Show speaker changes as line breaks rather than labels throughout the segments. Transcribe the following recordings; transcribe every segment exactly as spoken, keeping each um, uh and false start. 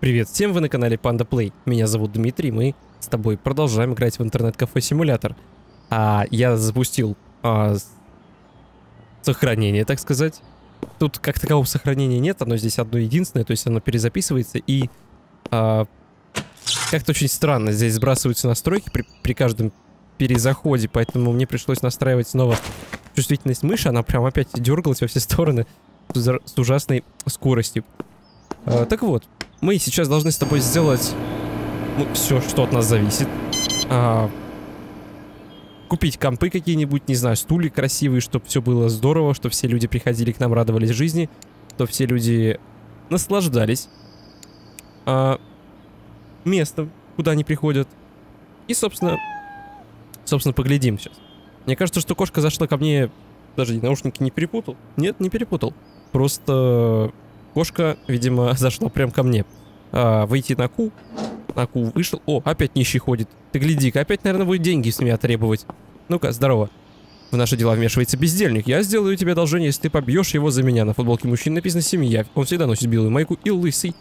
Привет всем, вы на канале Panda Play. Меня зовут Дмитрий, мы с тобой продолжаем играть в интернет-кафе симулятор. А я запустил а, сохранение, так сказать. Тут как такового сохранения нет, оно здесь одно единственное, то есть оно перезаписывается и а, как-то очень странно. Здесь сбрасываются настройки при, при каждом перезаходе, поэтому мне пришлось настраивать снова чувствительность мыши, она прям опять дергалась во все стороны с ужасной скоростью. А, так вот. Мы сейчас должны с тобой сделать ну, все, что от нас зависит. А, купить компы какие-нибудь, не знаю, стулья красивые, чтобы все было здорово, чтобы все люди приходили к нам, радовались жизни, чтобы все люди наслаждались а, местом, куда они приходят. И, собственно, собственно, поглядим сейчас. Мне кажется, что кошка зашла ко мне, даже наушники не перепутал. Нет, не перепутал. Просто... Кошка, видимо, зашла прям ко мне. А, выйти на Q. На Q вышел. О, опять нищий ходит. Ты гляди-ка, опять, наверное, будет деньги с меня требовать. Ну-ка, здорово. В наши дела вмешивается бездельник. Я сделаю тебе одолжение, если ты побьешь его за меня. На футболке мужчин написано «Семья». Он всегда носит белую майку и лысый.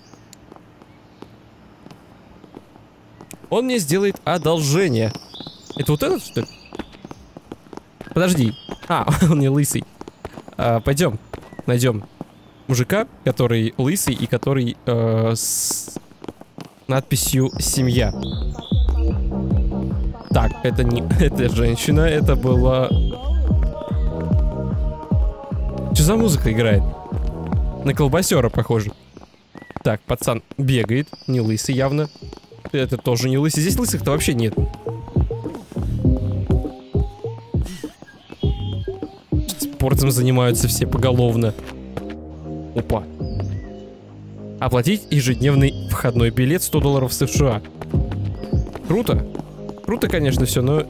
Он мне сделает одолжение. Это вот этот, что ли? Подожди. А, он не лысый. А, пойдем. Найдем мужика, который лысый и который э, с надписью «Семья». Так, это не... это женщина, это была... Что за музыка играет? На колбасера похоже. Так, пацан бегает, не лысый явно. Это тоже не лысый. Здесь лысых-то вообще нет. Спортом занимаются все поголовно. Опа. Оплатить ежедневный входной билет сто долларов США. Круто. Круто, конечно, все, но...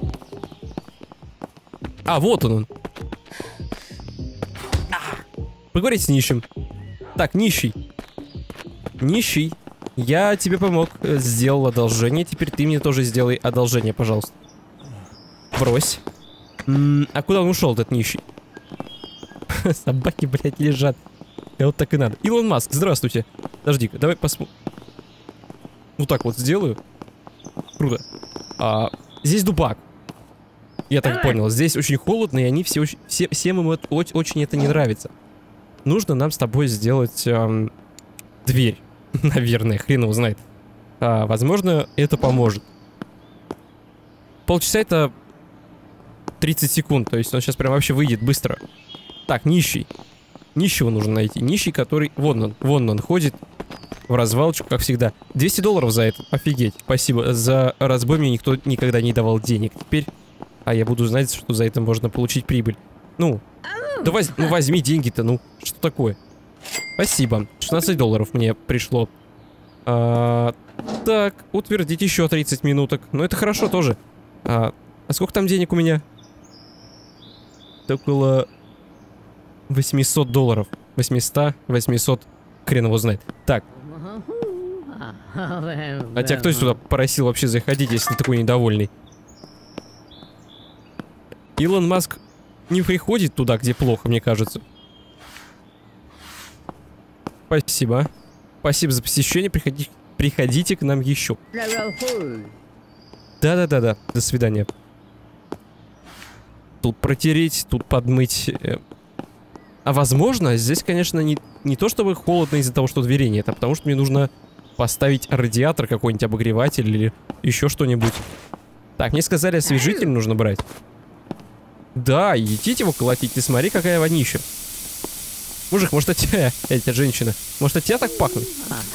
А, вот он он. Поговорить с нищим. Так, нищий. Нищий. Я тебе помог. Сделал одолжение. Теперь ты мне тоже сделай одолжение, пожалуйста. Брось. М-м, а куда он ушел, этот нищий? Собаки, блядь, лежат. И вот так и надо. Илон Маск, здравствуйте. Подожди-ка, давай посмотрим. Вот так вот сделаю. Круто. А, здесь дубак. Я так понял. Здесь очень холодно, и они все очень... Все, всем им это, очень это не нравится. Нужно нам с тобой сделать эм, дверь. Наверное, хрен его знает. А, возможно, это поможет. Полчаса это тридцать секунд. То есть он сейчас прям вообще выйдет быстро. Так, нищий. Нищего нужно найти. Нищий, который... Вон он, вон он ходит в развалочку, как всегда. двести долларов за это. Офигеть. Спасибо. За разбой мне никто никогда не давал денег. Теперь... А я буду знать, что за это можно получить прибыль. Ну, да воз... ну возьми деньги-то, ну. Что такое? Спасибо. шестнадцать долларов мне пришло. А, так, утвердить еще тридцать минуток. Ну, это хорошо тоже. А, а сколько там денег у меня? Около... восемьсот долларов. восемьсот, восемьсот, хрен его знает. Так. А тебя кто сюда просил вообще заходить, если ты такой недовольный? Илон Маск не приходит туда, где плохо, мне кажется. Спасибо. Спасибо за посещение. Приходи, приходите к нам еще. Да-да-да-да. До свидания. Тут протереть, тут подмыть... А возможно, здесь, конечно, не, не то чтобы холодно из-за того, что дверей нет, а потому что мне нужно поставить радиатор какой-нибудь, обогреватель или еще что-нибудь. Так, мне сказали, освежитель нужно брать. Да, идите его колотить, ты смотри, какая вонища. Мужик, может от тебя, эта женщина, может от тебя так пахнет?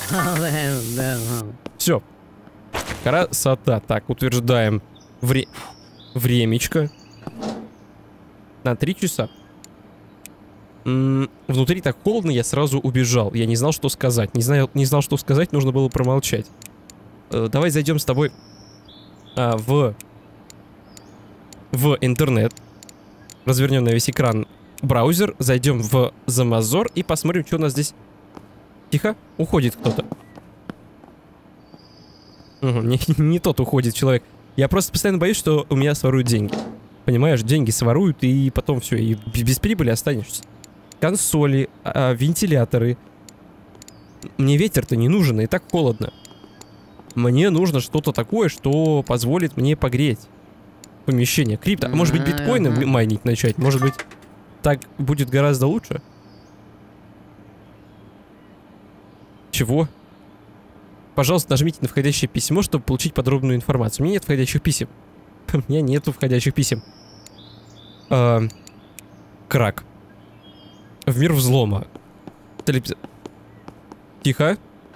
Все. Красота. Так, утверждаем вре... времечко. На три часа. Внутри так холодно, я сразу убежал. Я не знал, что сказать. Не знал, не знал, что сказать, нужно было промолчать. Э, давай зайдем с тобой а, в в интернет. Развернем на весь экран браузер. Зайдем в Замазор и посмотрим, что у нас здесь. Тихо, уходит кто-то. Угу, не, не тот уходит человек. Я просто постоянно боюсь, что у меня своруют деньги. Понимаешь, деньги своруют, и потом все, и без прибыли останешься. Консоли, а, вентиляторы. Мне ветер-то не нужен, и так холодно. Мне нужно что-то такое, что позволит мне погреть помещение. Крипто. А может быть, биткоины майнить начать? Может быть, так будет гораздо лучше? Чего? Пожалуйста, нажмите на входящее письмо, чтобы получить подробную информацию. У меня нет входящих писем. У меня нету входящих писем. А, крак. В мир взлома. Телепиз... Тихо.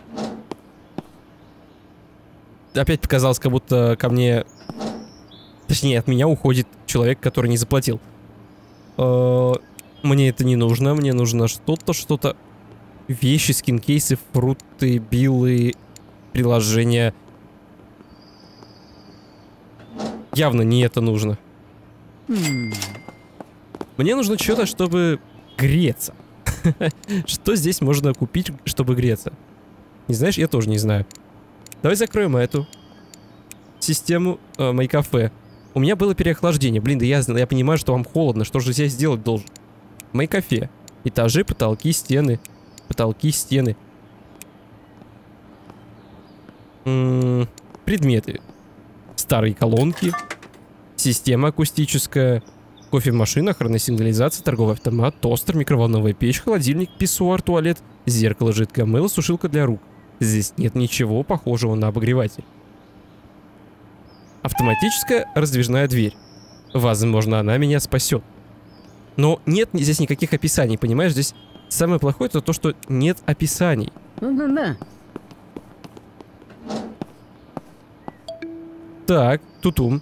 Опять показалось, как будто ко мне... Точнее, от меня уходит человек, который не заплатил. А, мне это не нужно. Мне нужно что-то, что-то... Вещи, скинкейсы, фруты, билы, приложения. Явно не это нужно. Мне нужно что-то, чтобы греться. Что здесь можно купить, чтобы греться? Не знаешь? Я тоже не знаю. Давай закроем эту систему э, Майкафе. У меня было переохлаждение. Блин, да я, я понимаю, что вам холодно. Что же здесь сделать должен? Майкафе. Этажи, потолки, стены. Потолки, стены. М-м, предметы. Старые колонки. Система акустическая. Кофемашина, хроносигнализация, торговый автомат, тостер, микроволновая печь, холодильник, писсуар, туалет, зеркало, жидкое мыло, сушилка для рук. Здесь нет ничего похожего на обогреватель. Автоматическая раздвижная дверь. Возможно, она меня спасет. Но нет здесь никаких описаний, понимаешь? Здесь самое плохое это то, что нет описаний. Так, тутум.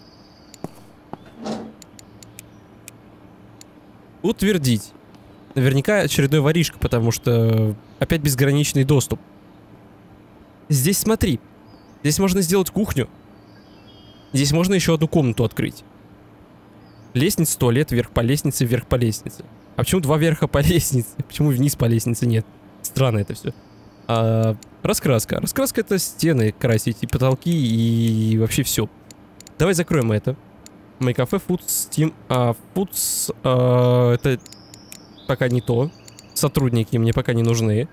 Утвердить. Наверняка очередной воришка, потому что опять безграничный доступ. Здесь смотри. Здесь можно сделать кухню. Здесь можно еще одну комнату открыть. Лестница, туалет, вверх по лестнице, вверх по лестнице. А почему два верха по лестнице? Почему вниз по лестнице нет? Странно это все. А, раскраска. Раскраска это стены красить, и потолки, и вообще все. Давай закроем это. Майкафе, Food, Steam, а, Foods, а, это пока не то. Сотрудники мне пока не нужны.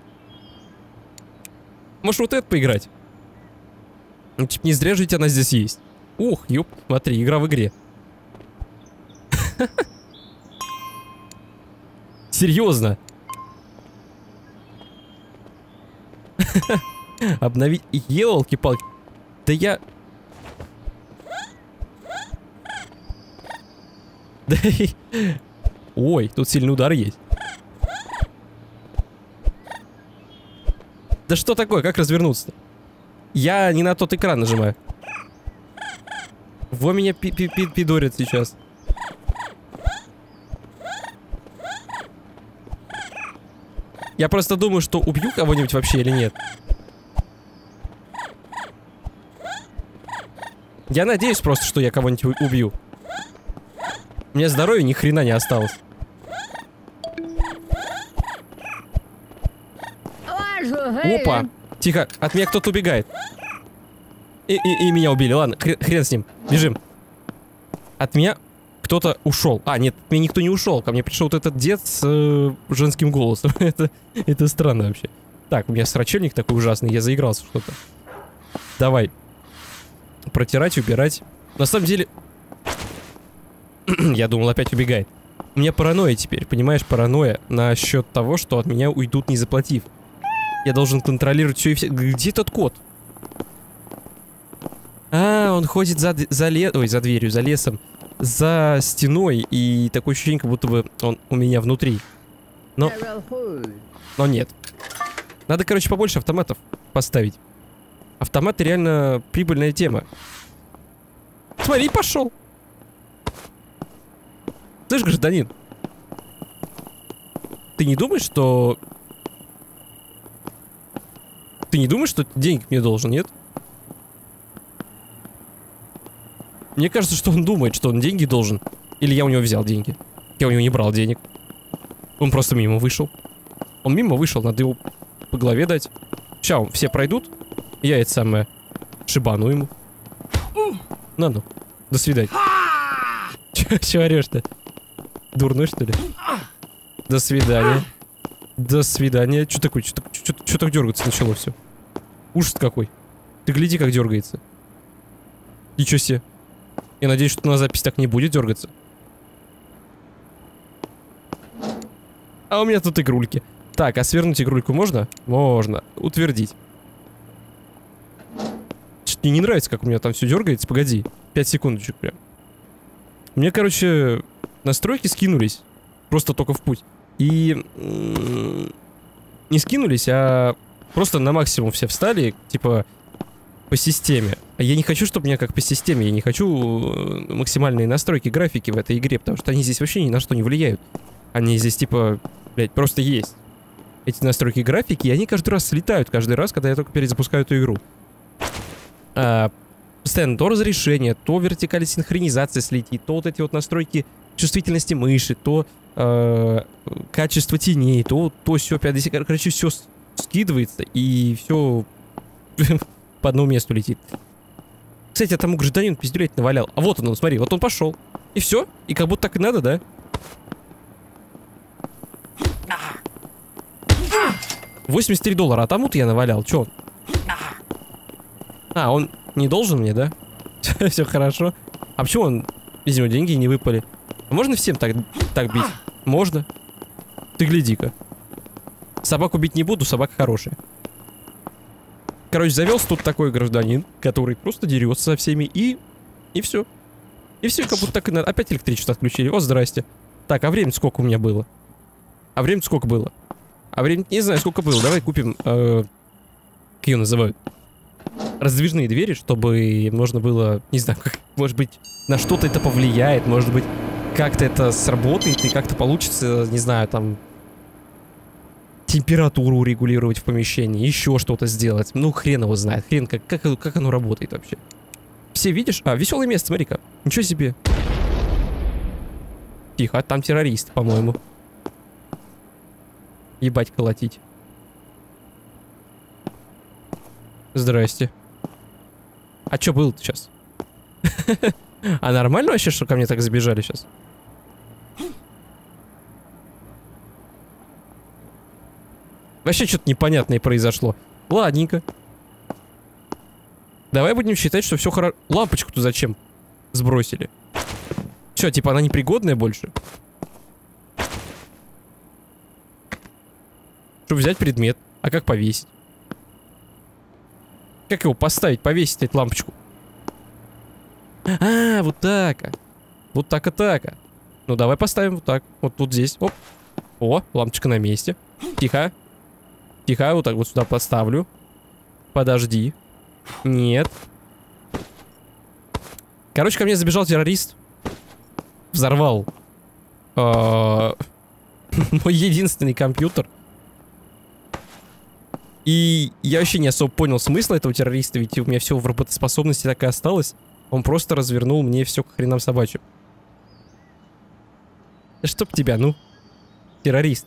Может вот это поиграть? Ну, типа, не зря жить она здесь есть. Ух, ёп, смотри, игра в игре. Серьезно? Обновить... Елки-палки. Да я... Да и... Ой, тут сильный удар есть. Да что такое? Как развернуться-то? Я не на тот экран нажимаю. Во меня пи-пи-пи-пидорят сейчас. Я просто думаю, что убью кого-нибудь вообще или нет. Я надеюсь просто, что я кого-нибудь убью. У меня здоровья ни хрена не осталось. Опа! Тихо, от меня кто-то убегает. И, и, и меня убили, ладно, хрен, хрен с ним. Бежим. От меня кто-то ушел. А, нет, от меня никто не ушел. Ко мне пришел вот этот дед с э, женским голосом. это, это странно вообще. Так, у меня срачельник такой ужасный, я заигрался что-то. Давай. Протирать, убирать. На самом деле... Я думал, опять убегает. У меня паранойя теперь, понимаешь, паранойя насчет того, что от меня уйдут, не заплатив. Я должен контролировать все и все. Где тот кот? А, он ходит за, за, ле... Ой, за дверью, за лесом, за стеной, и такое ощущение, как будто бы он у меня внутри. Но... Но нет. Надо, короче, побольше автоматов поставить. Автоматы реально прибыльная тема. Смотри, пошел. Слышь, гражданин, ты не думаешь, что... Ты не думаешь, что денег мне должен, нет? Мне кажется, что он думает, что он деньги должен. Или я у него взял деньги. Я у него не брал денег. Он просто мимо вышел. Он мимо вышел, надо его по голове дать. Сейчас все пройдут. Я это самое шибану ему. На ну. До свидания. Че орешь-то? Дурной, что ли? До свидания. До свидания. Что такое? Что так дергаться начало все? Ужас какой. Ты гляди, как дергается. Ничего себе. Я надеюсь, что на запись так не будет дергаться. А у меня тут игрульки. Так, а свернуть игрульку можно? Можно. Утвердить. Что-то мне не нравится, как у меня там все дергается. Погоди. пять секундочек прям. Мне, короче, настройки скинулись. Просто только в путь. И... Не скинулись, а просто на максимум все встали. Типа... По системе. А я не хочу, чтобы у меня как по системе. Я не хочу максимальные настройки графики в этой игре, потому что они здесь вообще ни на что не влияют. Они здесь типа, блядь, просто есть. Эти настройки графики, и они каждый раз слетают. Каждый раз, когда я только перезапускаю эту игру. А, постоянно то разрешение, то вертикаль синхронизации слетит, то вот эти вот настройки чувствительности мыши, то э, качество теней, то то все, пятьдесят, короче, все скидывается, и все... по одному месту летит. Кстати, я тому гражданину пиздюлять навалял. А вот он, смотри, вот он пошел. И все? И как будто так и надо, да? восемьдесят три доллара, а тому-то я навалял. Че он? А, он не должен мне, да? Все хорошо. А почему он, из него деньги не выпали? А можно всем так, так бить? Можно. Ты гляди-ка. Собаку бить не буду, собака хорошая. Короче, завелся тут такой гражданин, который просто дерется со всеми, и... И все. И все, как будто так и надо. Опять электричество отключили. О, здрасте. Так, а время сколько у меня было? А время сколько было? А время не знаю, сколько было. Давай купим... Э, как ее называют? Раздвижные двери, чтобы можно было... Не знаю, как, может быть, на что-то это повлияет. Может быть, как-то это сработает и как-то получится, не знаю, там... температуру регулировать в помещении, еще что-то сделать. Ну, хрен его знает. Хрен, как, как, как оно работает вообще. Все видишь? А, веселое место, смотри-ка. Ничего себе. Тихо, там террорист, по-моему. Ебать колотить. Здрасте. А что было-то сейчас? А нормально вообще, что ко мне так забежали сейчас? Вообще что-то непонятное произошло. Ладненько. Давай будем считать, что все хорошо. Лампочку-то зачем сбросили? Че, типа она непригодная больше? Чтобы взять предмет. А как повесить? Как его поставить, повесить эту лампочку? А, вот так. Вот так и так. Ну давай поставим вот так. Вот тут здесь. Оп. О, лампочка на месте. Тихо. Тихо, вот так вот сюда поставлю. Подожди. Нет. Короче, ко мне забежал террорист. Взорвал мой единственный компьютер. И я вообще не особо понял смысла этого террориста, ведь у меня все в работоспособности так и осталось. Он просто развернул мне все к хренам собачьим. Да чтоб тебя, ну. Террорист.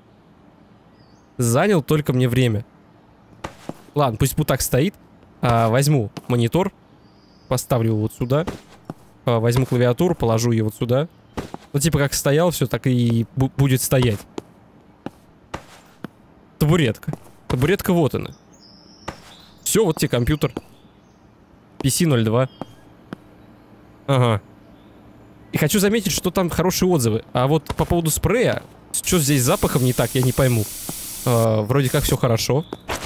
Занял только мне время. Ладно, пусть вот так стоит. А, возьму монитор. Поставлю его вот сюда. А, возьму клавиатуру, положу ее вот сюда. Ну, типа, как стоял, все так и будет стоять. Табуретка. Табуретка вот она. Все, вот тебе компьютер. пи си ноль два. Ага. И хочу заметить, что там хорошие отзывы. А вот по поводу спрея, что здесь с запахом не так, я не пойму. Uh, вроде как все хорошо.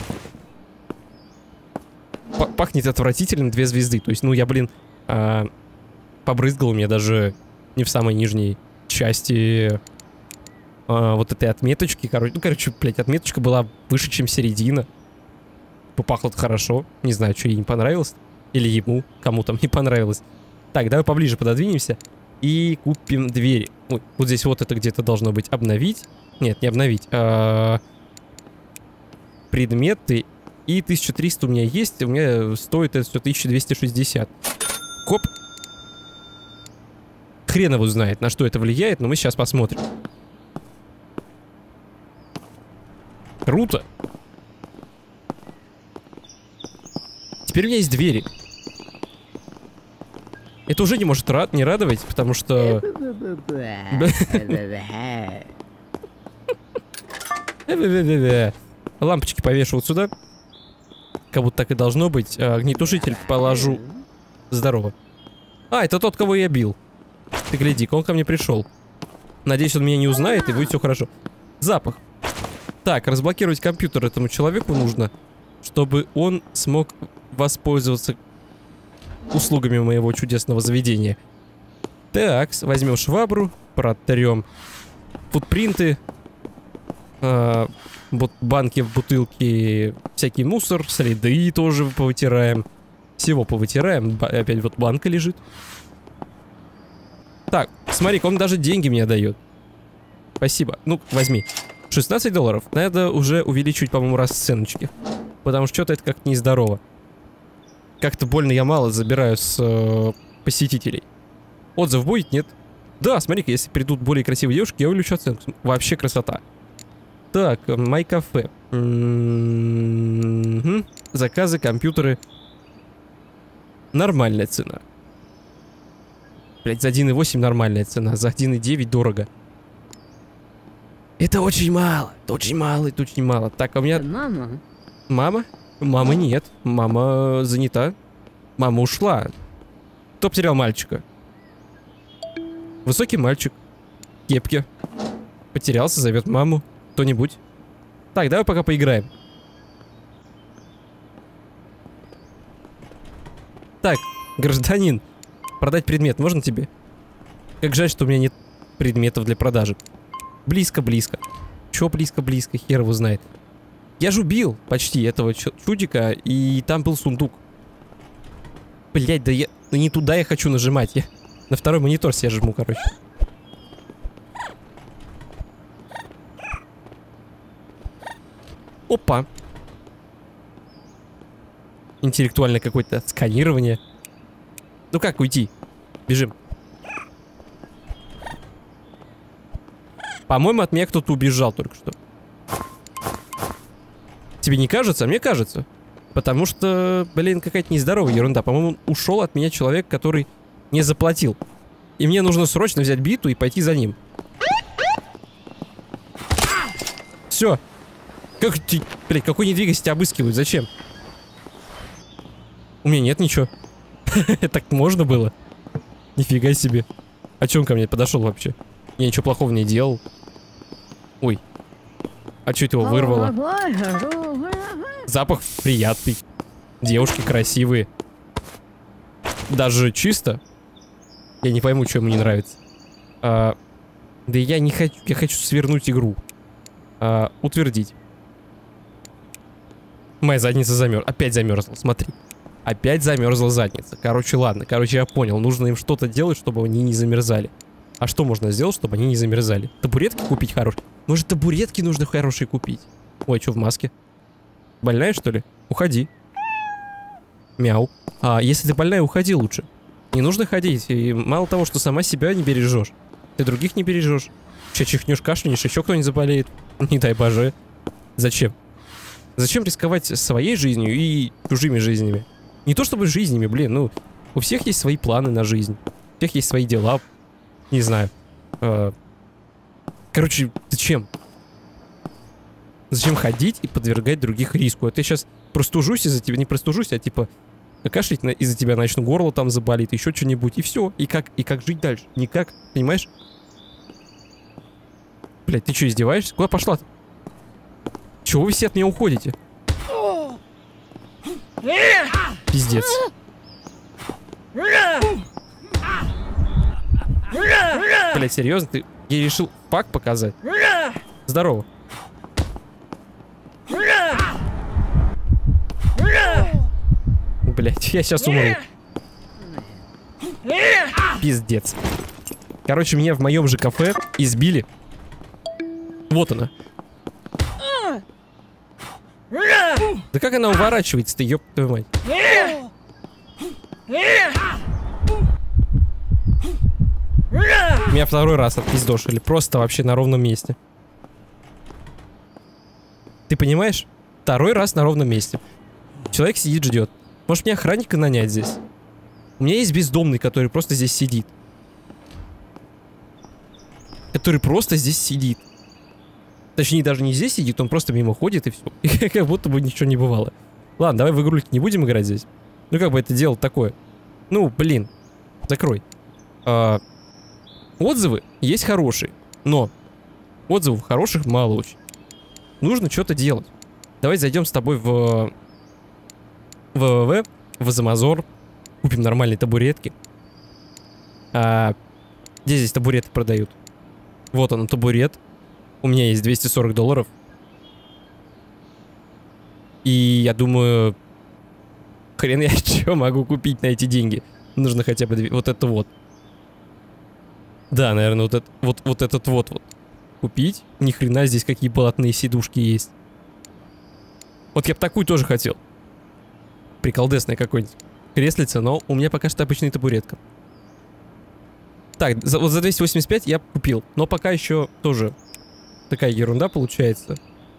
П пахнет отвратительным, две звезды. То есть, ну, я, блин, uh, побрызгал мне даже не в самой нижней части uh, вот этой отметочки. Короче, ну, короче, блядь, отметочка была выше, чем середина. Попахло-то хорошо. Не знаю, что ей не понравилось. Или ему, кому там не понравилось. Так, давай поближе пододвинемся. И купим двери. Ой, вот здесь вот это где-то должно быть. Обновить. Нет, не обновить. Uh, предметы. И тысяча триста у меня есть. У меня стоит это все тысяча двести шестьдесят. Коп. Хрен его знает, на что это влияет, но мы сейчас посмотрим. Круто. Теперь у меня есть двери. Это уже не может рад, не радовать, потому что... Э-э-э-э-э. Лампочки повешу вот сюда. Как будто так и должно быть. Огнетушитель положу. Здорово. А, это тот, кого я бил. Ты гляди, он ко мне пришел. Надеюсь, он меня не узнает, и будет все хорошо. Запах. Так, разблокировать компьютер этому человеку нужно, чтобы он смог воспользоваться услугами моего чудесного заведения. Так, возьмем швабру, протрем футпринты, э, вот банки, бутылки, всякий мусор, следы тоже повытираем. Всего повытираем. Опять вот банка лежит. Так, смотри, он даже деньги мне дает. Спасибо. Ну, возьми. шестнадцать долларов. Надо уже увеличивать, по-моему, расценочки. Потому что что-то это как-то нездорово. Как-то больно я мало забираю с э, посетителей. Отзыв будет? Нет. Да, смотри-ка, если придут более красивые девушки, я увеличу оценку. Вообще красота. Так, май кафе. М-м-м-м. Заказы, компьютеры. Нормальная цена. Блять, за один и восемь нормальная цена, за один и девять дорого. Это очень мало, это очень мало, это очень мало. Так, а у меня...
Мама?
Мама? Мамы нет, мама занята. Мама ушла. Кто потерял мальчика? Высокий мальчик. В кепке. Потерялся, зовет маму. Кто-нибудь. Так, давай пока поиграем. Так, гражданин. Продать предмет можно тебе? Как жаль, что у меня нет предметов для продажи. Близко-близко. Чё близко-близко? Хер его знает. Я же убил почти этого чудика, и там был сундук. Блять, да я... Ну не туда я хочу нажимать. Я на второй монитор себе жму, короче. Опа. Интеллектуальное какое-то сканирование. Ну как уйти? Бежим. По-моему, от меня кто-то убежал только что. Тебе не кажется? Мне кажется. Потому что, блин, какая-то нездоровая ерунда. По-моему, ушел от меня человек, который не заплатил. И мне нужно срочно взять биту и пойти за ним. Все. Как ты, блядь, какой не двигайся, тебя обыскивают? Зачем? У меня нет ничего. Так можно было? Нифига себе. А че он ко мне подошел вообще? Я ничего плохого не делал. Ой. А что это его вырвало? Запах приятный. Девушки красивые. Даже чисто. Я не пойму, что ему не нравится. А, да я не хочу. Я хочу свернуть игру. А, утвердить. Моя задница замерзла. Опять замерзла, смотри. Опять замерзла задница. Короче, ладно. Короче, я понял. Нужно им что-то делать, чтобы они не замерзали. А что можно сделать, чтобы они не замерзали? Табуретки купить хорошие? Может, табуретки нужно хорошие купить? Ой, что в маске? Больная, что ли? Уходи. Мяу. А, если ты больная, уходи лучше. Не нужно ходить. И мало того, что сама себя не бережешь, ты других не бережешь. Че, чихнешь, кашлянешь, еще кто-нибудь заболеет. Не дай боже. Зачем? Зачем рисковать своей жизнью и чужими жизнями? Не то чтобы жизнями, блин, ну... У всех есть свои планы на жизнь. У всех есть свои дела. Не знаю. Э, короче, зачем? Зачем ходить и подвергать других риску? А ты сейчас простужусь из-за тебя, не простужусь, а типа кашлять из-за тебя начну, горло там заболит, еще что-нибудь, и все. И как, и как жить дальше? Никак, понимаешь? Блять, ты что, издеваешься? Куда пошла? Чего вы все от меня уходите? Пиздец. Блять, серьезно? Ты ей решил факт показать? Здорово. Блять, я сейчас умру. Пиздец. Короче, меня в моем же кафе избили. Вот она. Да как она уворачивается-то, ёб твою мать. Меня второй раз отпиздошили. Просто вообще на ровном месте. Ты понимаешь? Второй раз на ровном месте. Человек сидит, ждет. Может, мне охранника нанять здесь? У меня есть бездомный, который просто здесь сидит. Который просто здесь сидит. Точнее, даже не здесь сидит, он просто мимо ходит и все. И как будто бы ничего не бывало. Ладно, давай в игрульки не будем играть здесь. Ну, как бы это дело такое. Ну, блин. Закрой. А, отзывы есть хорошие, но отзывов хороших мало очень. Нужно что-то делать. Давай зайдем с тобой в ВВВ, в Замазор. Купим нормальные табуретки. А, где здесь табуреты продают? Вот он, табурет. У меня есть двести сорок долларов. И я думаю, хрен я что могу купить на эти деньги. Нужно хотя бы вот это вот. Да, наверное, вот, это, вот, вот этот вот, вот купить. Ни хрена здесь какие блатные сидушки есть. Вот я бы такую тоже хотел. Приколдесное какое-нибудь креслице, но у меня пока что обычная табуретка. Так, за, вот за двести восемьдесят пять я купил. Но пока еще тоже такая ерунда получается.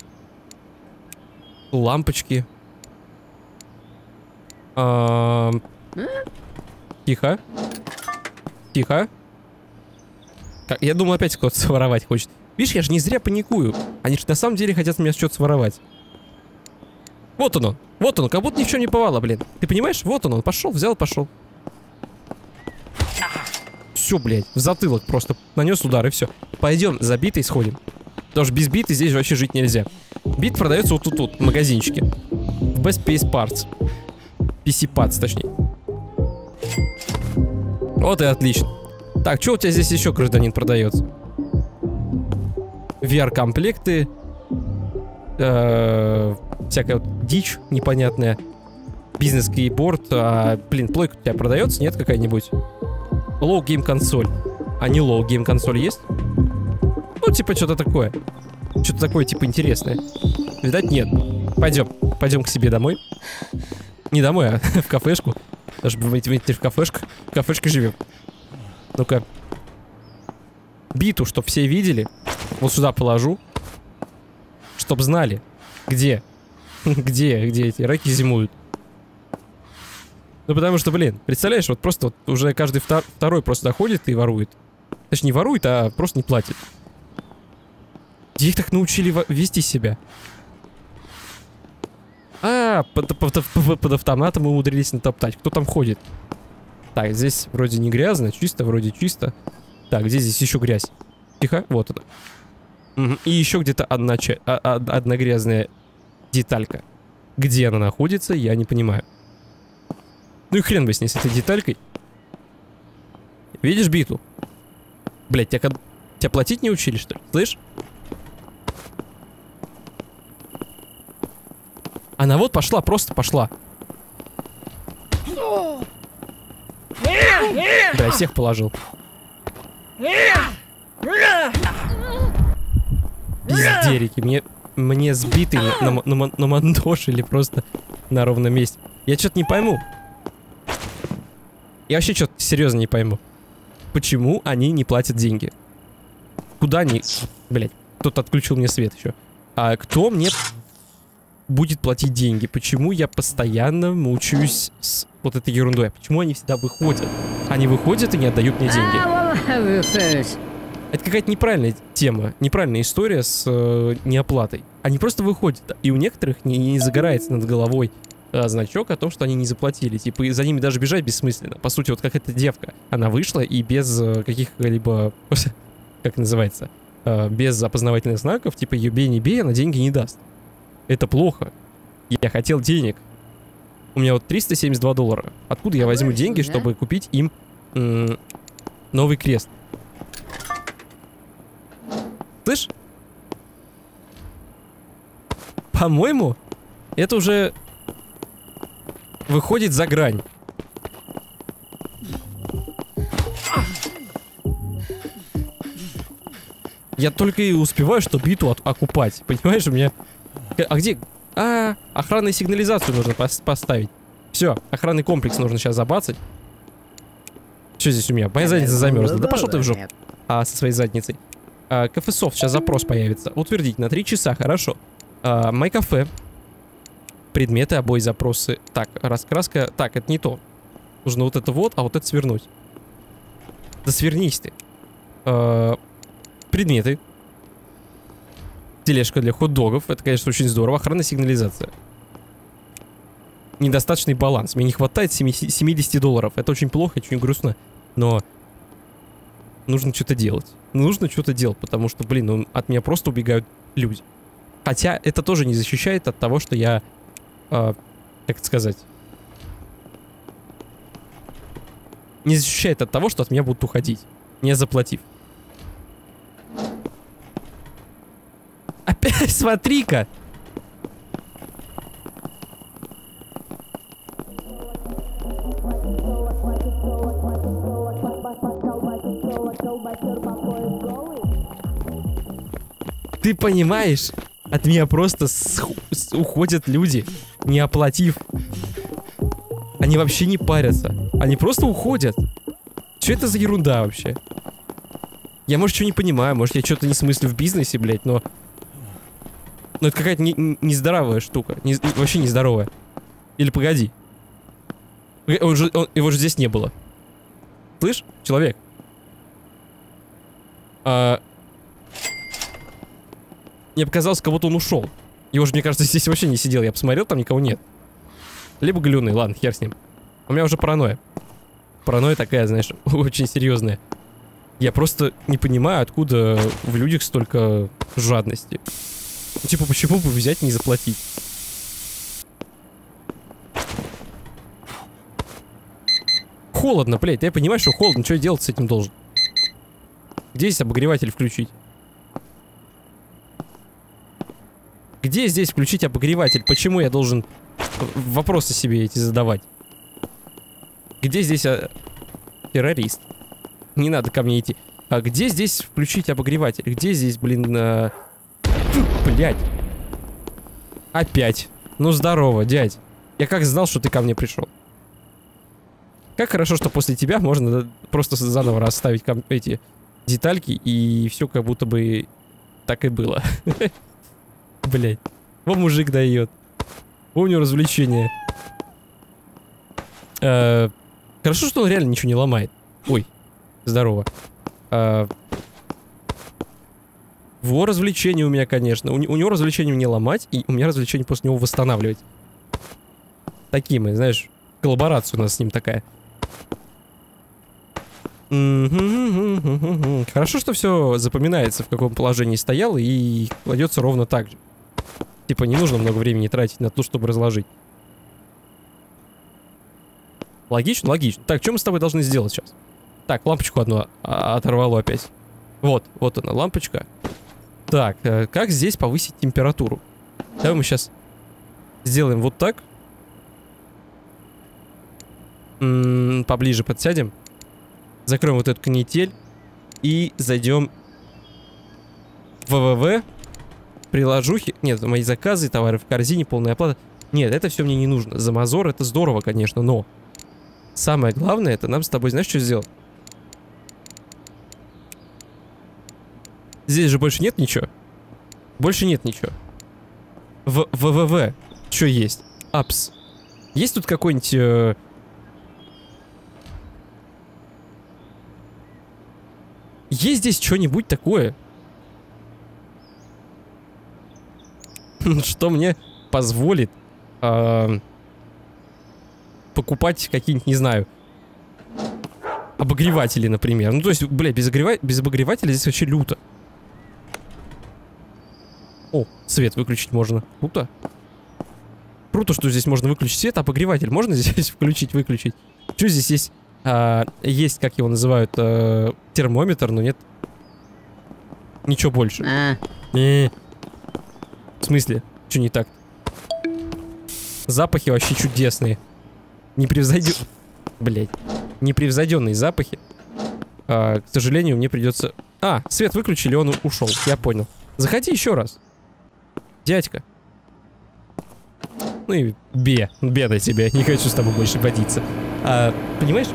Лампочки. А... Тихо. Тихо. Как? Я думал, опять кто-то своровать хочет. Видишь, я же не зря паникую. Они же на самом деле хотят меня что-то своровать. Вот он он. Вот он, как будто ничего не бывало, блин. Ты понимаешь? Вот он он. Пошел, взял, пошел. Все, блядь, в затылок просто нанес удар и все. Пойдем за битой сходим. Потому что без биты здесь вообще жить нельзя. Бит продается вот тут, вот в магазинчике. В Best Piece Parts. пи си Parts, точнее. Вот и отлично. Так, что у тебя здесь еще, гражданин, продается? ви ар-комплекты. Э-э- всякая вот дичь непонятная. Бизнес-кейборд. А, блин, плойка у тебя продается, нет, какая-нибудь? Low Game консоль. А не Low Game консоль есть? Ну, типа, что-то такое. Что-то такое, типа, интересное. Видать, нет. Пойдем. Пойдем к себе домой. Не домой, а в кафешку. Даже мы теперь в кафешку. В кафешке живем. Ну-ка. Биту, чтоб все видели. Вот сюда положу. Чтоб знали. Где? Где? Где эти раки зимуют? Ну, потому что, блин, представляешь, вот просто вот уже каждый втор второй просто доходит и ворует. Точнее, не ворует, а просто не платит. Где их так научили вести себя? А, под, под, под, под автоматом мы умудрились натоптать. Кто там ходит? Так, здесь вроде не грязно, чисто, вроде чисто. Так, где здесь еще грязь? Тихо, вот это. Угу. И еще где-то одна, ча одна грязная деталька. Где она находится, я не понимаю. Ну и хрен бы с ней, с этой деталькой. Видишь биту? Блять, тебя, тебя платить не учили, что ли? Слышь? Она вот пошла, просто пошла. Бля, всех положил. Пиздерики, мне, мне сбитый на, на, на, на мандошили просто на ровном месте. Я что-то не пойму. Я вообще что-то серьезно не пойму. Почему они не платят деньги? Куда они... Блять, кто-то отключил мне свет еще. А кто мне будет платить деньги? Почему я постоянно мучаюсь с вот этой ерундой? Почему они всегда выходят? Они выходят и не отдают мне деньги. Это какая-то неправильная тема, неправильная история с э, неоплатой. Они просто выходят, и у некоторых не, не загорается над головой э, значок о том, что они не заплатили. Типа, и за ними даже бежать бессмысленно. По сути, вот как эта девка. Она вышла и без э, каких-либо... Как называется? Э, без опознавательных знаков, типа, ее бей, не бей, она деньги не даст. Это плохо. Я хотел денег. У меня вот триста семьдесят два доллара. Откуда я возьму деньги, чтобы купить им м- новый крест? Слышь? По-моему, это уже выходит за грань. Я только и успеваю, что биту от окупать. Понимаешь, у меня... А где... А, охранную сигнализацию нужно пос поставить. Все, охранный комплекс нужно сейчас забацать. Что здесь у меня? Моя задница замерзла. Да пошел ты в жопу. А, со своей задницей. А, кафе-софт, сейчас запрос появится. Утвердить на три часа, хорошо. А, май кафе. Предметы, обои, запросы. Так, раскраска. Так, это не то. Нужно вот это вот, а вот это свернуть. Да свернись ты. А, предметы. Тележка для хот-догов. Это, конечно, очень здорово. Охранная сигнализация. Недостаточный баланс. Мне не хватает семидесяти долларов. Это очень плохо, очень грустно. Но нужно что-то делать. Нужно что-то делать, потому что, блин, ну, от меня просто убегают люди. Хотя это тоже не защищает от того, что я... Э, как это сказать? Не защищает от того, что от меня будут уходить, не заплатив. Опять, смотри-ка! Ты понимаешь? От меня просто с... С... уходят люди, не оплатив. Они вообще не парятся. Они просто уходят. Что это за ерунда вообще? Я, может, что не понимаю, может, я что-то не смыслю в бизнесе, блядь, но... Но это какая-то не... нездоровая штука. Не... Вообще нездоровая. Или погоди. Он же... Он... Его же здесь не было. Слышь, человек? А... Мне показалось, кого-то он ушел. Его же, мне кажется, здесь вообще не сидел. Я посмотрел, там никого нет. Либо глюный, ладно, хер с ним. У меня уже паранойя. Паранойя такая, знаешь, очень серьезная. Я просто не понимаю, откуда в людях столько жадности. Ну, типа, почему бы взять и не заплатить? Холодно, блядь, я понимаю, что холодно. Что я делать с этим должен? Где здесь обогреватель включить? Где здесь включить обогреватель? Почему я должен вопросы себе эти задавать? Где здесь а... террорист? Не надо ко мне идти. А где здесь включить обогреватель? Где здесь, блин, а... блядь? Опять. Ну здорово, дядь. Я как знал, что ты ко мне пришел. Как хорошо, что после тебя можно просто заново расставить эти детальки, и все как будто бы так и было. Блять. Вот мужик дает. Помню развлечение. Э, хорошо, что он реально ничего не ломает. Ой, здорово. Э, во развлечение у меня, конечно. У, у него развлечение не ломать, и у меня развлечение после него восстанавливать. Такие мы, знаешь, коллаборация у нас с ним такая. Хорошо, что все запоминается, в каком положении стоял, и кладется ровно так же. Типа, не нужно много времени тратить на то, чтобы разложить. Логично? Логично. Так, что мы с тобой должны сделать сейчас? Так, лампочку одну оторвало опять. Вот, вот она, лампочка. Так, э, как здесь повысить температуру? Давай мы сейчас сделаем вот так. М-м, поближе подсядем. Закроем вот эту канитель. И зайдем в ВВВ. Приложухи. Нет, мои заказы, товары в корзине, полная оплата. Нет, это все мне не нужно. За Мазор это здорово, конечно, но самое главное, это нам с тобой, знаешь, что сделать? Здесь же больше нет ничего. Больше нет ничего. В ВВВ что есть? Апс. Есть тут какой-нибудь... Э... Есть здесь что-нибудь такое? Что мне позволит э, покупать какие-нибудь, не знаю, обогреватели, например. Ну, то есть, бля, без, огрева... без обогревателя здесь вообще люто. О, свет выключить можно. Круто. Круто, что здесь можно выключить свет, а обогреватель можно здесь включить, выключить. Что здесь есть? А, есть, как его называют, а, термометр, но нет ничего больше. А. Не. В смысле? Что не так? Запахи вообще чудесные. Непревзойден... Блять. Непревзойденные запахи. А, к сожалению, мне придется... А, свет выключили, он ушел. Я понял. Заходи еще раз. Дядька. Ну и бе. Бе на тебя. Не хочу с тобой больше водиться. А, понимаешь?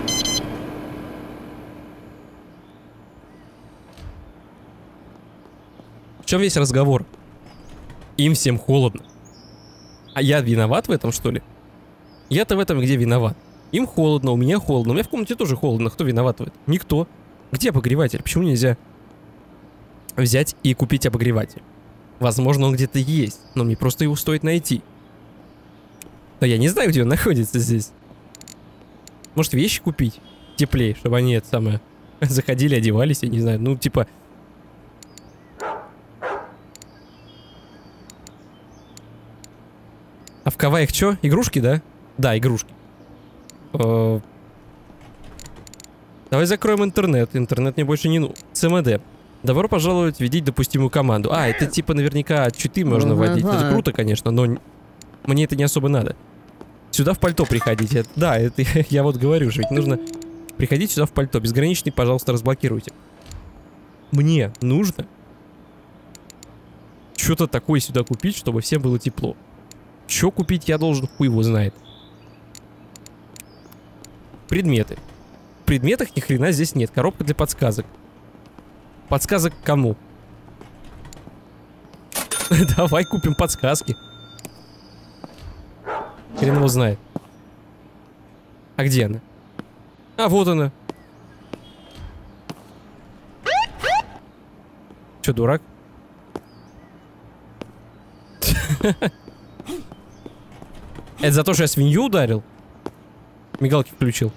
В чем весь разговор? Им всем холодно. А я виноват в этом, что ли? Я-то в этом где виноват? Им холодно, у меня холодно. У меня в комнате тоже холодно. Кто виноват в этом? Никто. Где обогреватель? Почему нельзя взять и купить обогреватель? Возможно, он где-то есть, но мне просто его стоит найти. Но я не знаю, где он находится здесь. Может, вещи купить теплее, чтобы они это самое заходили, одевались, я не знаю. Ну, типа... А в Каваях что? Игрушки, да? Да, игрушки. Э, Давай закроем интернет. Интернет мне больше не нужен. ЦМД. Добро пожаловать, введите допустимую команду. А, это типа наверняка читы можно вводить. Это круто, конечно, но мне это не особо надо. Сюда в пальто приходите. Да, это я вот говорю же, ведь нужно приходить сюда в пальто. Безграничный, пожалуйста, разблокируйте. Мне нужно что-то такое сюда купить, чтобы всем было тепло. Что купить я должен, хуй его знает. Предметы. В предметах ни хрена здесь нет. Коробка для подсказок. Подсказок кому? Давай купим подсказки. Хрен его знает. А где она? А, вот она. Че, дурак? Это за то, что я свинью ударил? Мигалки включил.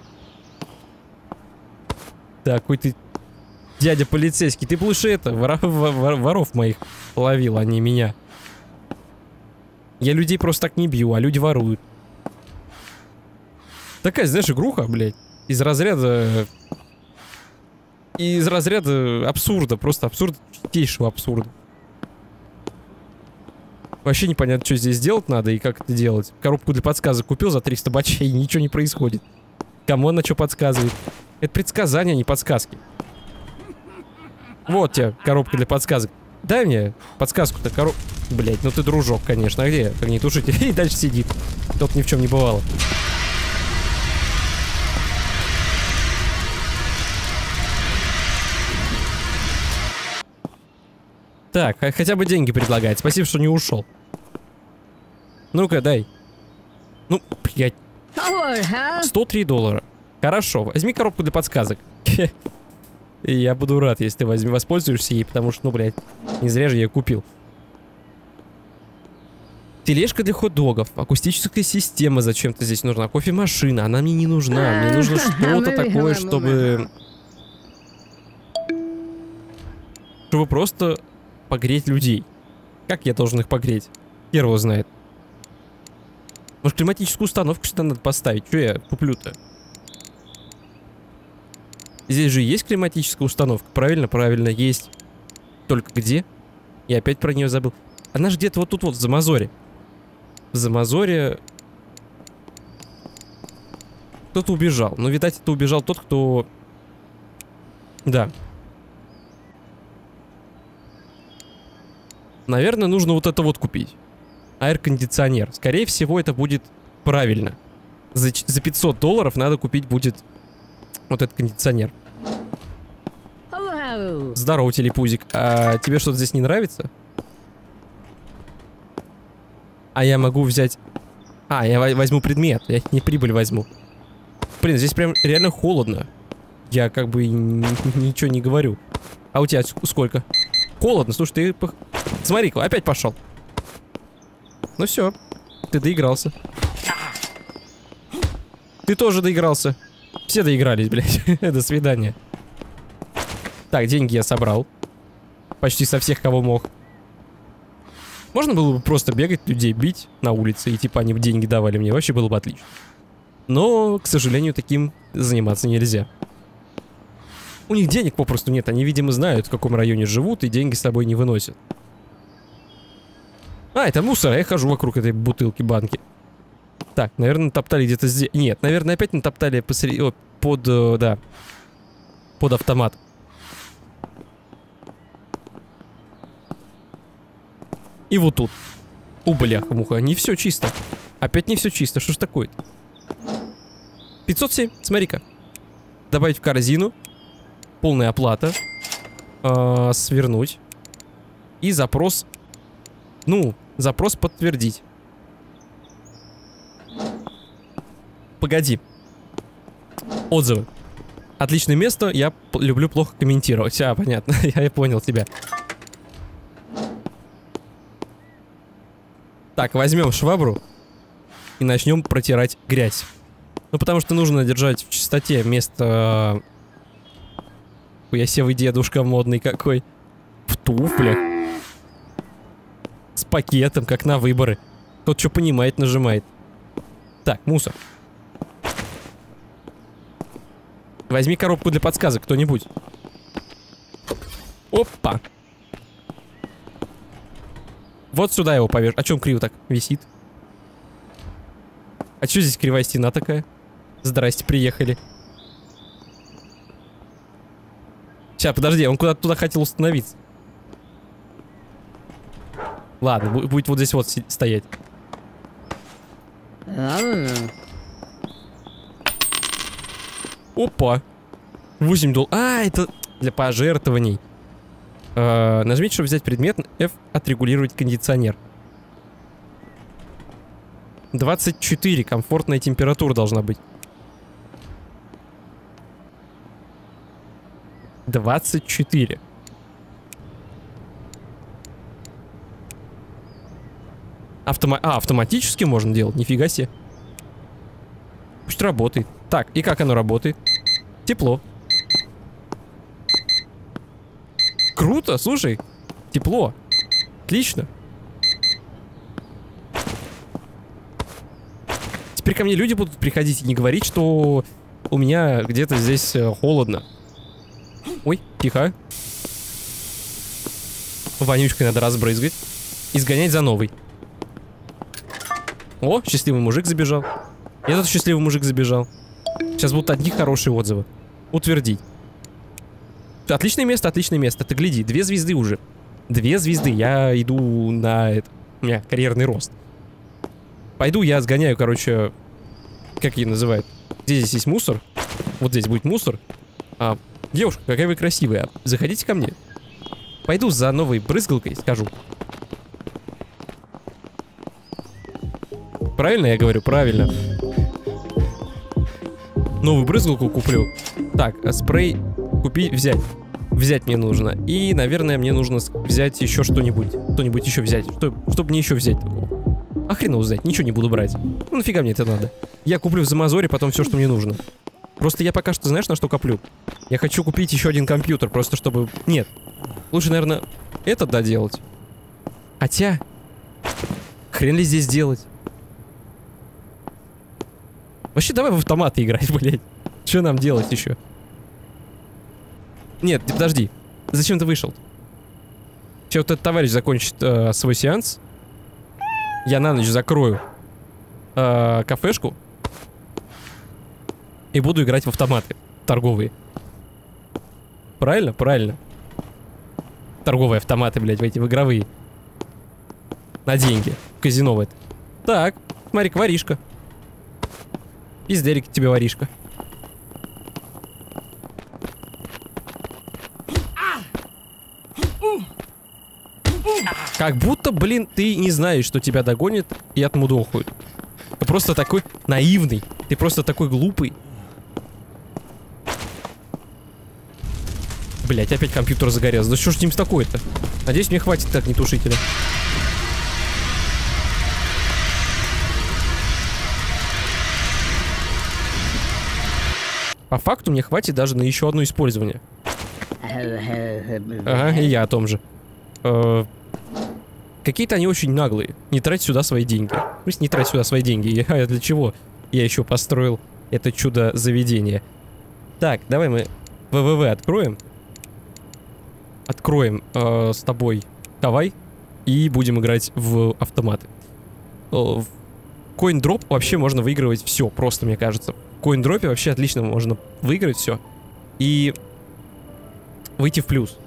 Так, какой ты дядя полицейский. Ты бы лучше это, воров, вор, воров моих ловил, а не меня. Я людей просто так не бью, а люди воруют. Такая, знаешь, игруха, блядь. Из разряда... Из разряда абсурда. Просто абсурд, чистейшего абсурда. Вообще непонятно, что здесь делать надо и как это делать. Коробку для подсказок купил за триста бачей, и ничего не происходит. Кому она что подсказывает? Это предсказания, а не подсказки. Вот тебе коробка для подсказок. Дай мне подсказку-то, короб... Блять, ну ты дружок, конечно. А где огнетушитель? И дальше сидит. Тут ни в чем не бывало. Так, хотя бы деньги предлагает. Спасибо, что не ушел. Ну-ка, дай. Ну, блядь. сто три доллара. Хорошо, возьми коробку для подсказок. Я буду рад, если ты возьми, воспользуешься ей, потому что, ну, блядь, не зря же я ее купил. Тележка для хот-догов. Акустическая система зачем-то здесь нужна. Кофемашина, она мне не нужна. Мне нужно что-то такое, чтобы... Чтобы просто погреть людей. Как я должен их погреть? Хер его знает. Может, климатическую установку сюда надо поставить? Что я куплю-то? Здесь же есть климатическая установка. Правильно, правильно, есть. Только где? Я опять про нее забыл. Она же где-то вот тут вот, в Замазоре. В Замазоре... Кто-то убежал. Но, видать, это убежал тот, кто... Да. Наверное, нужно вот это вот купить. Аэр-кондиционер. Скорее всего, это будет правильно. За, за пятьсот долларов надо купить будет вот этот кондиционер. Здорово, телепузик. А тебе что-то здесь не нравится? А я могу взять... А, я возьму предмет. Я не прибыль возьму. Блин, здесь прям реально холодно. Я как бы ничего не говорю. А у тебя сколько? Холодно, слушай, ты... Смотри-ка, опять пошел. Ну все, ты доигрался. Ты тоже доигрался. Все доигрались, блядь. До свидания. Так, деньги я собрал. Почти со всех, кого мог. Можно было бы просто бегать, людей бить на улице, и типа они бы деньги давали мне. Вообще было бы отлично. Но, к сожалению, таким заниматься нельзя. У них денег попросту нет. Они, видимо, знают, в каком районе живут, и деньги с собой не выносят. А, это мусор, а я хожу вокруг этой бутылки, банки. Так, наверное, натоптали где-то здесь. Нет, наверное, опять натоптали посреди... О, под... Да. Под автомат. И вот тут. У, бляха-муха, не все чисто. Опять не все чисто, что ж такое-то? пятьсот семь, смотри-ка. Добавить в корзину. Полная оплата. Э-э, свернуть. И запрос... Ну, запрос подтвердить. Погоди. Отзывы. Отличное место, я люблю плохо комментировать. А, понятно, я понял тебя. Так, возьмем швабру и начнем протирать грязь. Ну, потому что нужно держать в чистоте место... Хуясевый дедушка модный какой. В туфлях. С пакетом, как на выборы. Тот, что понимает, нажимает. Так, мусор. Возьми коробку для подсказок, кто-нибудь. Опа. Вот сюда его повешь. А чё он криво так висит? А чё здесь кривая стена такая? Здрасте, приехали. Сейчас, подожди, он куда-то туда хотел установиться. Ладно, будет вот здесь вот стоять. Опа. восемь долларов. А, это для пожертвований. Э, нажмите, чтобы взять предмет. F. Отрегулировать кондиционер. двадцать четыре. Комфортная температура должна быть. двадцать четыре. Автома... А, автоматически можно делать? Нифига себе. Пусть работает. Так, и как оно работает? Тепло. Круто, слушай. Тепло. Отлично. Теперь ко мне люди будут приходить и не говорить, что у меня где-то здесь э, холодно. Ой, тихо. Вонючкой надо разбрызгать. И сгонять за новый. О, счастливый мужик забежал. И этот счастливый мужик забежал. Сейчас будут одни хорошие отзывы. Утвердить. Отличное место, отличное место. Ты гляди, две звезды уже. Две звезды. Я иду на это. У меня карьерный рост. Пойду я сгоняю, короче... Как ее называют? Где здесь есть мусор? Вот здесь будет мусор. А, девушка, какая вы красивая. Заходите ко мне. Пойду за новой брызгалкой, скажу. Правильно я говорю? Правильно. Новую брызгалку куплю. Так, а спрей купить, взять. Взять мне нужно. И, наверное, мне нужно взять еще что-нибудь. Что-нибудь еще взять. Что, чтобы мне еще взять такого? А хрен его взять, ничего не буду брать. Ну нафига мне это надо? Я куплю в Замазоре потом все, что мне нужно. Просто я пока что, знаешь, на что коплю? Я хочу купить еще один компьютер, просто чтобы... Нет. Лучше, наверное, этот доделать. Хотя... Хрен ли здесь делать? Вообще, давай в автоматы играть, блядь. Что нам делать еще? Нет, подожди. Зачем ты вышел? Сейчас вот этот товарищ закончит э, свой сеанс. Я на ночь закрою э, кафешку. И буду играть в автоматы торговые. Правильно? Правильно. Торговые автоматы, блядь, в эти в игровые. На деньги. В казино в это. Так, смотри-ка, воришка. Пиздерик тебе, воришка. Как будто, блин, ты не знаешь, что тебя догонят и отмудохают. Ты просто такой наивный. Ты просто такой глупый. Блять, опять компьютер загорелся. Да что ж с ним такое-то? Надеюсь, мне хватит так огнетушителя. По факту мне хватит даже на еще одно использование. Ага, и я о том же. Э, Какие-то они очень наглые. Не трать сюда свои деньги. Пусть не трать сюда свои деньги. А для чего я еще построил это чудо-заведение? Так, давай мы вэ вэ вэ откроем. Откроем э, с тобой давай. И будем играть в автоматы. В коин-дроп вообще можно выигрывать все. Просто, мне кажется. В коин-дропе вообще отлично можно выиграть все. И выйти в плюс.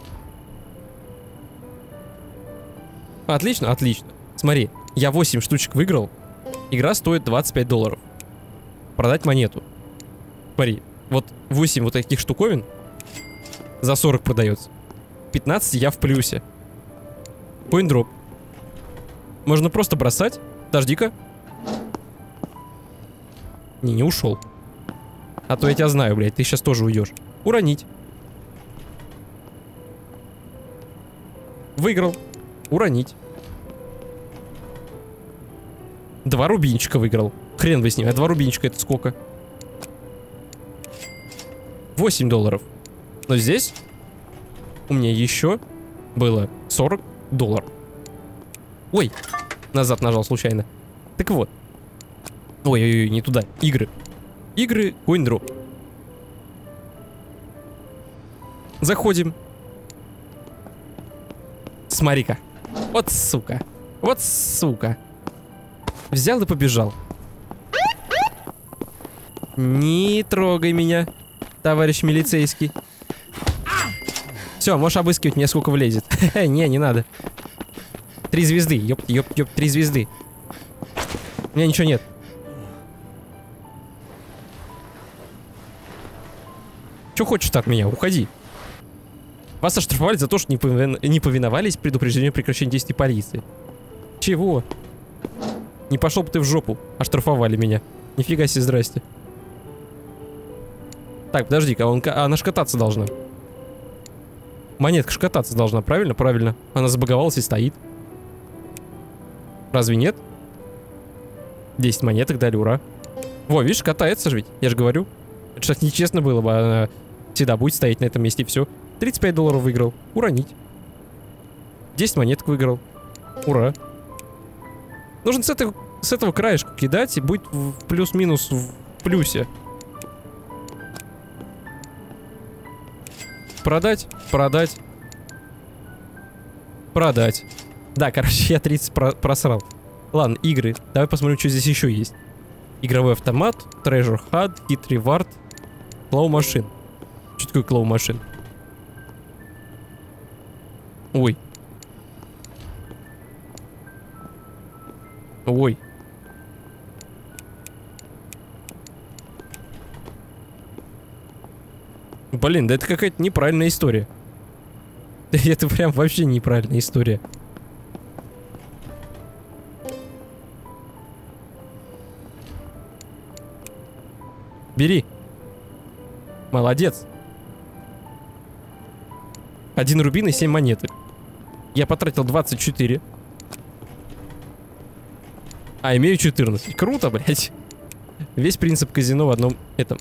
Отлично, отлично. Смотри, я восемь штучек выиграл. Игра стоит двадцать пять долларов. Продать монету. Смотри, вот восемь вот таких штуковин за сорок продается. пятнадцать я в плюсе. Коин-дроп. Можно просто бросать. Подожди-ка. Не, не ушел. А то я тебя знаю, блядь, ты сейчас тоже уйдешь. Уронить. Выиграл. Уронить. Два рубинчика выиграл. Хрен бы с ним, а два рубинчика это сколько? восемь долларов. Но здесь у меня еще было сорок долларов. Ой, назад нажал случайно. Так вот. Ой-ой-ой, не туда. Игры. Игры, коин-дроп. Заходим. Смотри-ка. Вот сука. Вот сука. Взял и побежал. Не трогай меня, товарищ милицейский. Все, можешь обыскивать меня, сколько влезет. Не, не надо. Три звезды. Ёп, ёп, ёп, три звезды. У меня ничего нет. Че хочешь-то от меня? Уходи. Вас оштрафовали за то, что не, повин... не повиновались предупреждению о прекращении действий полиции. Чего? Не пошел бы ты в жопу. Оштрафовали меня. Нифига себе, здрасте. Так, подожди-ка, он... она ж кататься должна. Монетка ж кататься должна, правильно? Правильно. Она забаговалась и стоит. Разве нет? десять монеток дали, ура. Во, видишь, катается же ведь. Я же говорю. Это сейчас нечестно было бы. Она всегда будет стоять на этом месте и все. тридцать пять долларов выиграл. Уронить. десять монеток выиграл. Ура. Нужно с этого, с этого краешка кидать, и будет плюс-минус в плюсе. Продать, продать. Продать. Да, короче, я тридцать про просрал. Ладно, игры. Давай посмотрим, что здесь еще есть. Игровой автомат, Treasure Hunt, Hit Reward, Claw Machine. Что такое Claw Machine? Ой. Ой. Блин, да это какая-то неправильная история. Это прям вообще неправильная история. Бери. Молодец. Один рубин и семь монеток. Я потратил двадцать четыре. А, имею четырнадцать. Круто, блядь. Весь принцип казино в одном этом.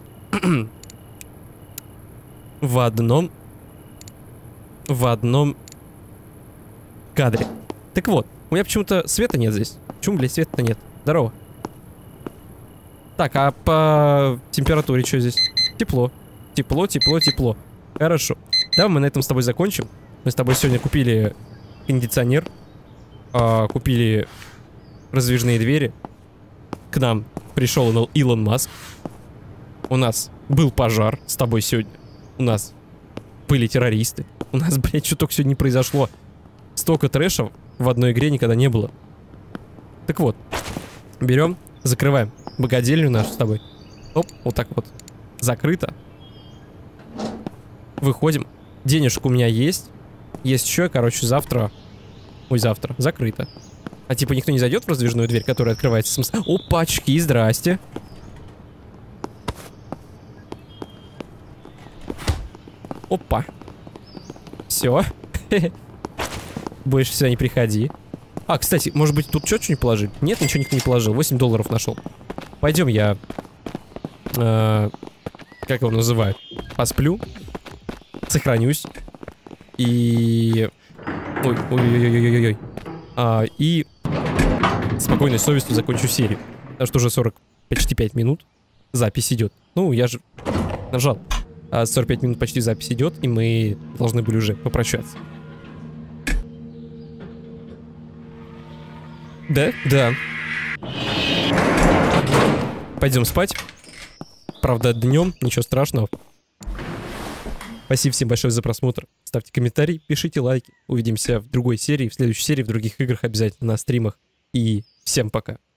в одном... В одном... кадре. Так вот, у меня почему-то света нет здесь. Почему, блядь, света-то нет? Здорово. Так, а по температуре что здесь? Тепло. Тепло, тепло, тепло. Хорошо. Давай мы на этом с тобой закончим. Мы с тобой сегодня купили кондиционер. А, купили раздвижные двери. К нам пришел Илон Маск. У нас был пожар с тобой сегодня. У нас были террористы. У нас, блядь, что только сегодня не произошло. Столько трэшев в одной игре никогда не было. Так вот. Берем, закрываем богадельню нашу с тобой. Оп, вот так вот. Закрыто. Выходим. Денежка у меня есть. Есть еще, короче, завтра... Ой, завтра. Закрыто. А типа никто не зайдет в раздвижную дверь, которая открывается? Смысл... Опачки, здрасте. Опа. Все. Больше сюда не приходи. А, кстати, может быть, тут что-нибудь положить? Нет, ничего никто не положил. восемь долларов нашел. Пойдем, я... Э, как его называют? Посплю. Сохранюсь. И... Ой-ой-ой-ой-ой-ой. А, и... Спокойной совестью закончу серию. Потому что уже сорок, почти пять минут запись идет. Ну, я же нажал. А сорок пять минут почти запись идет, и мы должны были уже попрощаться. Да? Да. Пойдем спать. Правда, днем, ничего страшного. Спасибо всем большое за просмотр. Ставьте комментарии, пишите лайки. Увидимся в другой серии, в следующей серии, в других играх обязательно на стримах. И всем пока.